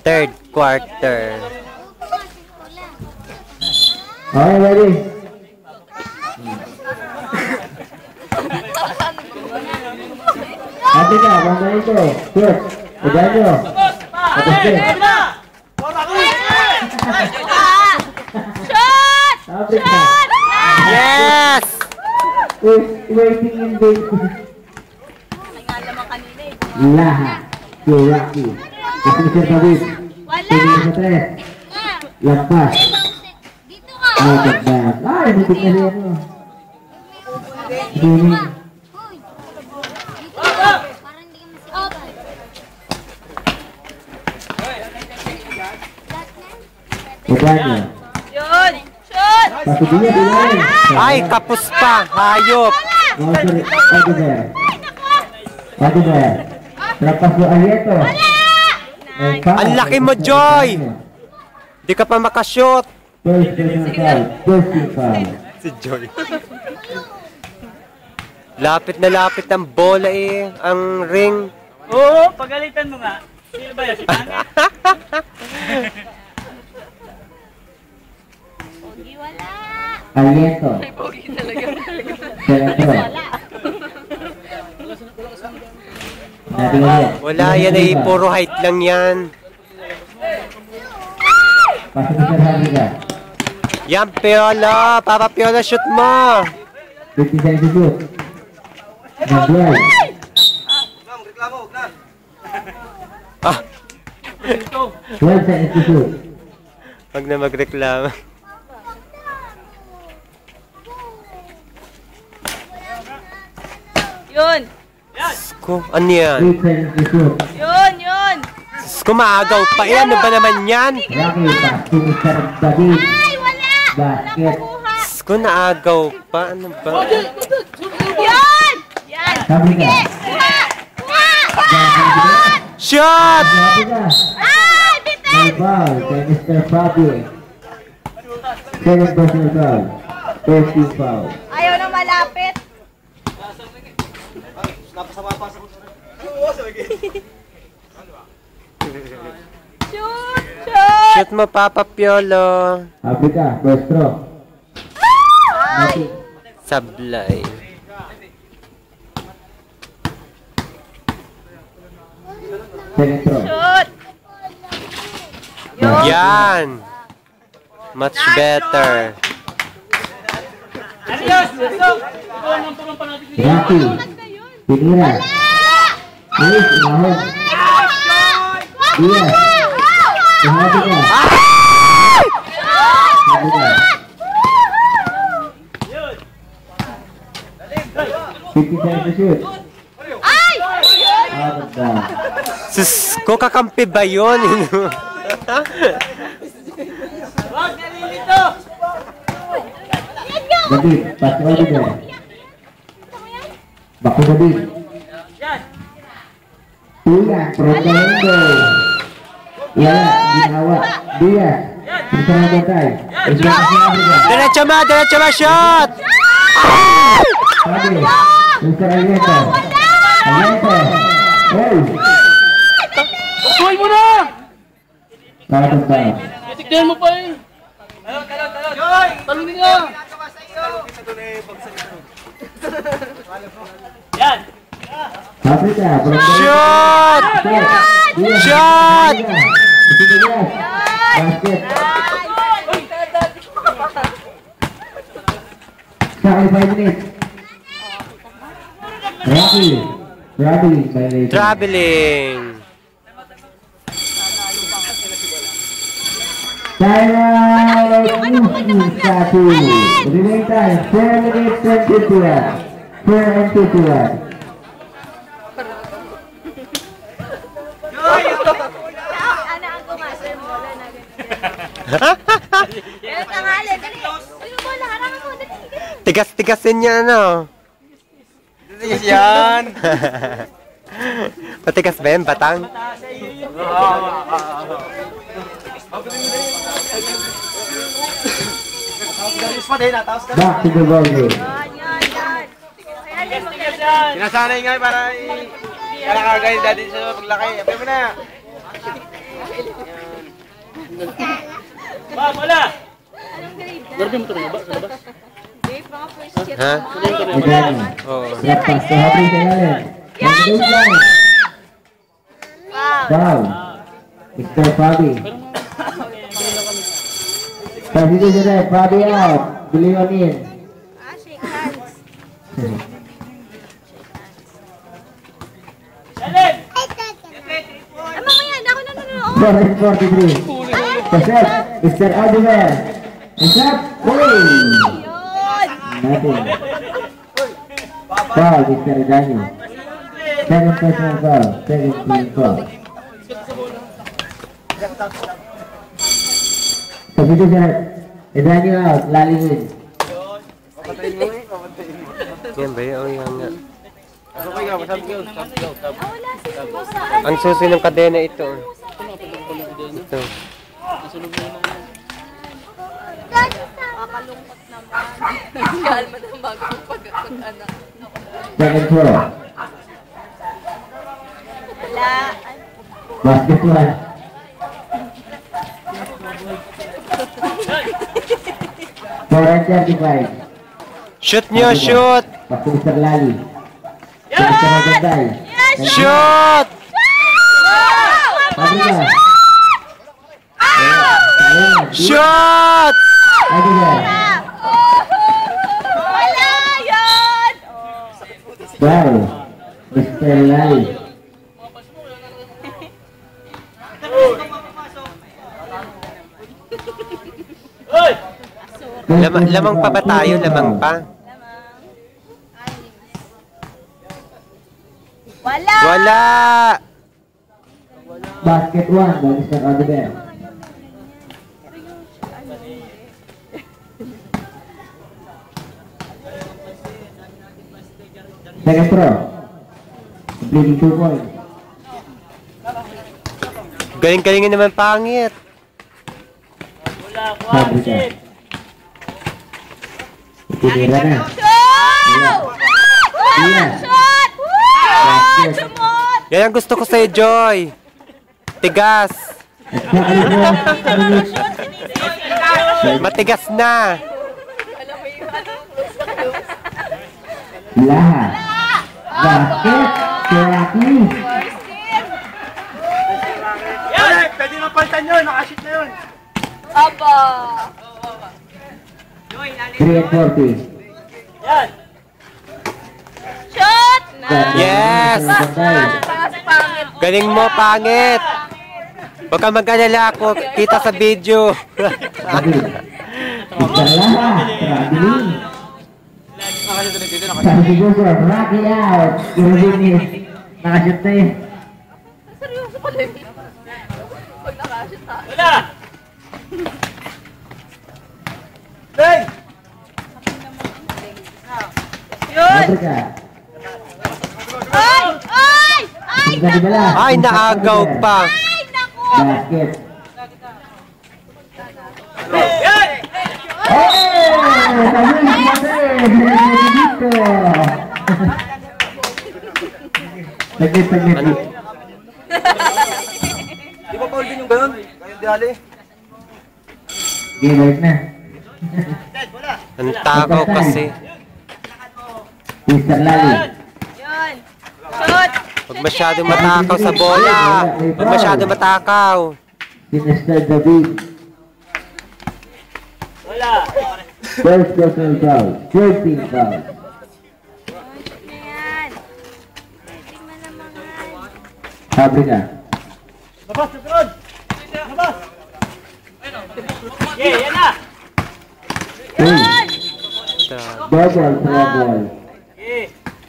Third quarter. Okay, ready? Ate ka, banda ito. Shoot. Udahan nyo. Tapos din. Shot! Ate ka. Yes! Waiting in wait. May nga naman kanina eh. Lahat. Si Rocky. Kasi Sir David. Wala! Tingin sa tres. Lampas. Dito ka! Out of bounds. Ay, hindi ka rin ano. Hindi. Parang hindi ka masakit. Udahan nyo. Yun! Shot! Pasubiya, bilay. Ay, kapos pa. Hayop. Oh, sorry. Ate Bear. Ate Bear. Lapas mo Alieto. Ang laki mo, Joy! Di ka pa makashoot. First personal foul. First team foul. Si Joy. Lapit na lapit ang bola eh. Ang ring. Oo, pagalitan mo nga. Sino ba yun? Si Pangit? Pogi wala! Alieto. Pogi talaga. Seletro. Natin ulit. Wala yan eh. Puro height lang yan. Pasok sa Harliga. Yan, Piola. Papa Piola, shoot mo. 50 seconds to shoot. Nag-drive. Ah, 12 seconds to shoot. wag na magreklamo. Yun! Ko, ano yan? 8 seconds to shoot. Yun! Yun! Ko maagaw pa. Eh, ano ba naman yan? Rocky, pass to Mr. David. Ay! Wala! Basket. Kuha! Ko naagaw pa. Ano ba? Yun! Yan! Harliga. Kuha! Kuha! Shot! Harliga. Ay! Bitin! May foul kay Mr. Fabio. Second personal foul. First team foul. Ayaw na malapit. Shoot! Shoot! Shoot mo, Papa Piolo. Africa, first throw. Ay! Sablay. Second throw. Shoot! Yan. Much better. Adios! Pasok! Ikaw ang nampurong panatig ni Rocky. Pinira. Luis, inahon. Diaz. Ihabi ka. Ihabi ka. 50 seconds to shoot. Ay! Out of bounds. Sus, ko kakampi ba yun? Wag, nalilito! David, pass to Oliver. Back to David. Yan! Tulang, Protelendo. Wala, ginawa. Diaz. Bersama Bantay. Bersama si Africa. Diretso ma, shot! Sabi, Mr. Alieto. Alieto. Hey! Tukoy mo na! Out of bounds. Titignan mo pa eh! Joy! Talunin nga! Yan! Africa, Protelendo. Shot! Diaz. Shot! Diaz. Basket. Sa 5 minutes. Rocky. Traveling violation. Traveling. Timeout. Satu. Remaining time 4 minutes and 51. 4 and 51. Ano ang kumasin mo? Wala na ganyan. Tanghali, dali. Ano mo, harangan mo, dali. Tigas-tigasin niya, ano? Tigas yan. Patigas ba yan, batang? Back to the ballgame. Yan, yan. Kaya din mo. Sinasanay nga para i-kalakagay dati sa paglaki. Apay mo na! Ba, wala! Anong grade na? Garbi mo ito na ba? Sa labas? Grade, mga first year. Ha? Edani. Oo. Left pass to Happy sa ilalim. Yan! From the baseline. Wow. Foul. Mr. Fabi. Substitution red. Fabi out. De Leon in. Ah, shake hands. Alin! Ah, mamaya na ako nanonood. 443. The set. Mr. Aldiver. The shot. Goal. Yun! Nothing. Foul, Mr. Edani. Second personal foul. Second team foul. Substitution red. Edani out. Lali win. Yan ba yun? Yan nga. Ah, wala sila. Ang susi ng kadena ito. Ito. Nakakalungkot naman. Kalma na bago pag-anak. Second throw. Wala. Basket one. Four and 35. Shoot nyo, shoot! Back to Mr. Lali. Mr. Magandai. Shoot! Pabrika. Shoot! Pabrika. Wala yun! Wow. Mr. Lali. Hoy! Lamang pa ba tayo? Lamang pa? Wala! Wala! Basket one by Mr. Aldiver. Second throw. Completing 2 points. Galing-galingin naman pangit. Wala ko Pabrika. Itinira na. Shoot! Yeah. Shoot! Basket. Sumot! Yan ang gusto ko sa'yo, Joy. Tigas. At sa minutes. Matigas na. Lahat. Basket. Seraki. Yan! Pwede na palitan yun! Nakashoot na yun! Aba! 3 and 40. Yan! Shoot! Na! Yes! Pangit. Galing mo, pangit. Huwag ka mag-alala ako. Kita sa video. David. Mr. Lahat. Traveling. Substitution. Rocky out. Irvin. Nakashoot na yun. Seryoso pala yun. Pag nakashoot ha. Wala! Bang! Yun! Pabrika. Ay! Ay! Ay! Hindi ka dibala. Ay, naagaw pa. Ay! Naku! Basket. Yan! Oh! Tamis kasi! Dito! Saglit. Di ba Paul din yung ganun? Kayo di ali? Game right na. Ang takaw kasi. Mr. Lali. Yun! Shoot! Huwag masyadong matakaw sa bola. Huwag masyadong matakaw. Si Mr. David. Wala! First personal foul. 13 foul. Shoot na yan! Tingnan na mga... Pabrika. Labas! Labas! Labas! Yeah, yan na! Yun! Double. Yeah!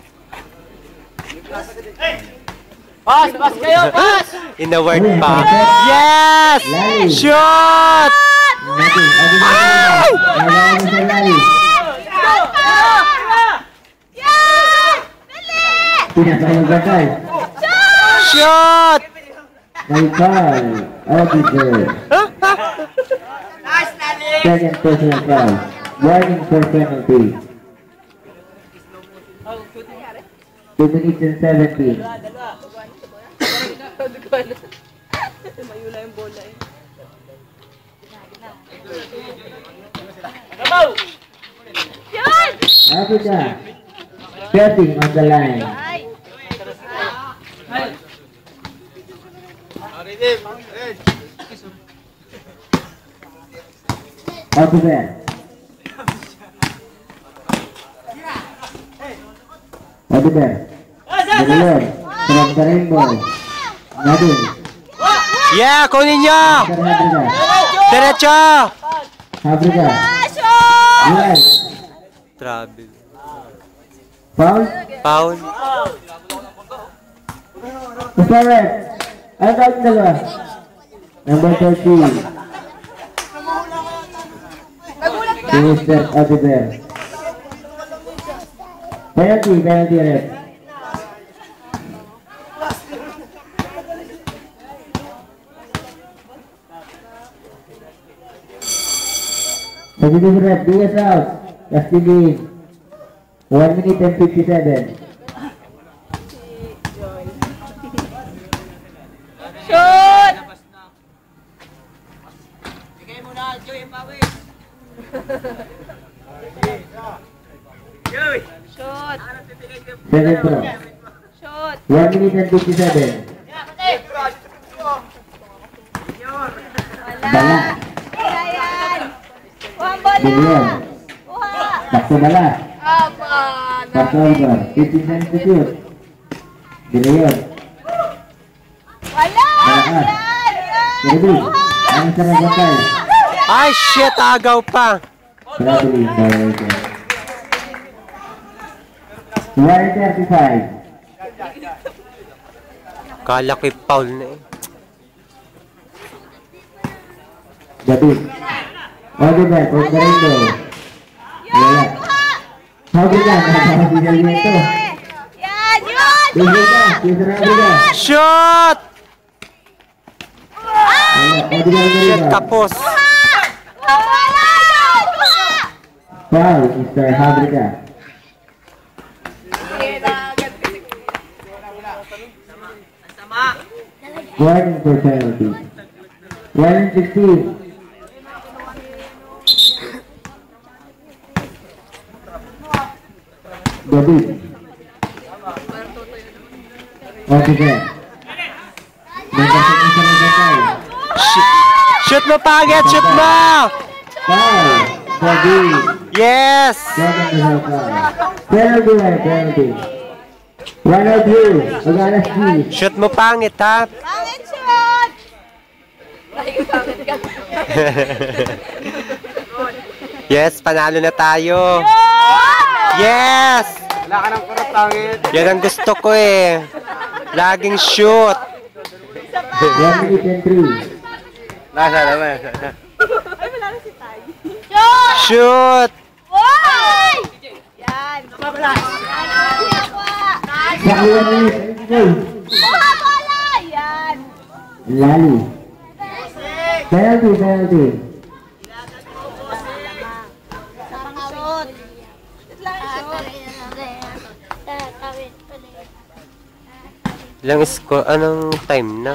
Pass! Pass kayo! Pass! In-award pa. Yes! Shoot! Nothing. Ay! Mr. Lali. Yan! Dali! Pinasayag-gatay. Shoot! May foul. Auditor. Second personal foul. Warning for penalty. 2 minutes and 17. Gabaw! Yun! Africa. Setting on the line. Ay! Officer. Officer. Deliver. From the rainbow. Nadine. Yeah, kunin nyo! Africa. Diretso! Africa. Shoot! Yes. Travel. Foul. Foul. Correct. Ang tawag dalawa. Number 30. Nagulat ka? Mr. Officer. Penalty red. Positive red, DS out. Casting game. 1 minute and 57. Shoot! Bigay mo na, Joy, yung pawis. Shoot! Second throw. Shoot! 1 minute and 57. Wala! Wala yan! Kuhang bola! Billion. Kuha! Sakto bala. Aba! Pass over. 15 seconds to shoot. Billion. Wala! Malakas. Yan! Yan! Ready. Ang sarang bakal. Ay, shit! Agaw pa! Traveling violation. 1:35. Kala ko'y foul na eh. David. Oliver, from the rainbow. Wala. Sabi ka, nakapasigal niya ito. Yan! Yun! Tigil ka, sisarabi ka. Shot! Wala, Oliver Shit, Oliver. kapos. Wala yan! Kuha! Foul, Mr. Habrika. Warning for penalty. 1:16. David. Officer. Nagkasok isa ng bakal. Shoot mo, pangit! Shoot mo! Foul. David. Yes! Second result foul. Penalty right, penalty. 1-2. Aganas G. Shoot mo, pangit, ha? Pangit shoot! Lagi ka pangit ka. Yes, panalo na tayo. Yes! Wala ka ng kurot, tangit. Yan ang gusto ko eh. Laging shoot. 1 minute and 3. Nasa naman. Ay, wala na si Tay. Shoot! Shoot! Oy! Yan. Yan. Kuha! Sa 1 minute. Kuha bola! Yan. Lali. Penalty, penalty. Shoot. Shoot lang, shoot. Ilang score? Anong time na?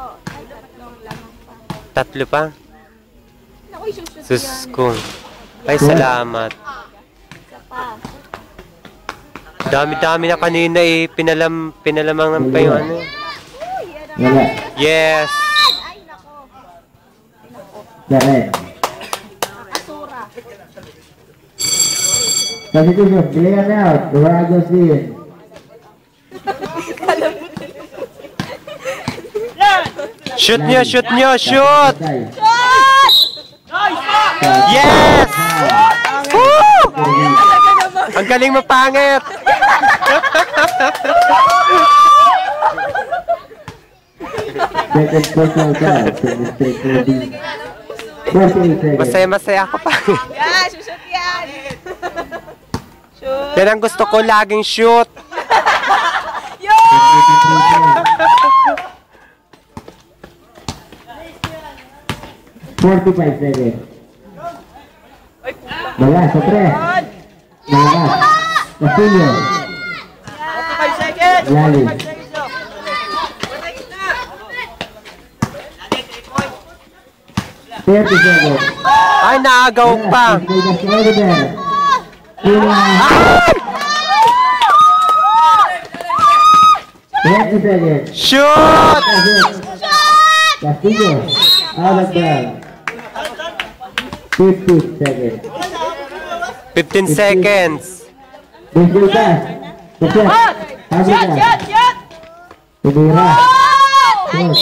Tatlo pa? Naku, shoot Sus ko. Ay, salamat. Dami-dami na kanina eh. Pinalamangan pa yung ano. Wala. Yes! Ay, nako. Correct. Asura. Substitution. Clear out. Where goes in? Shoot nyo! Shoot nyo! Shoot! Shoot! Yes! Woo! Ang galing mo, pangit! Second personal foul from Mr. Cody. 48 seconds. Masaya-masaya ako, pangit. Yan, shoot yan. Shoot. Yan ang gusto ko, laging shoot. Yun! 45 seconds. Wala, sa tres. Malakas. Castillo. 5 seconds. Lali. 30 seconds. Ay, naagaw pa. That's over there. 20 seconds. Shoot! Castillo, out of bounds. 15 seconds. 15 seconds. Baseball pass. Success. Shot, shot, shot! Tumira. Close.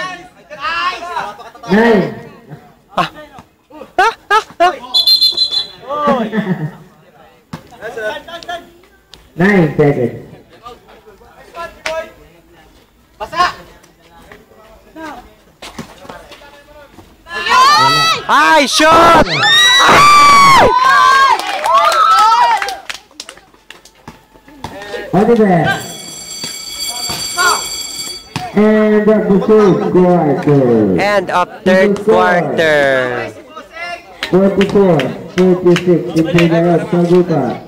9. Nine seconds. Ay, shoot! Oliver. And the third quarter. End of third quarter. 44, 36 in favor of Sagupa.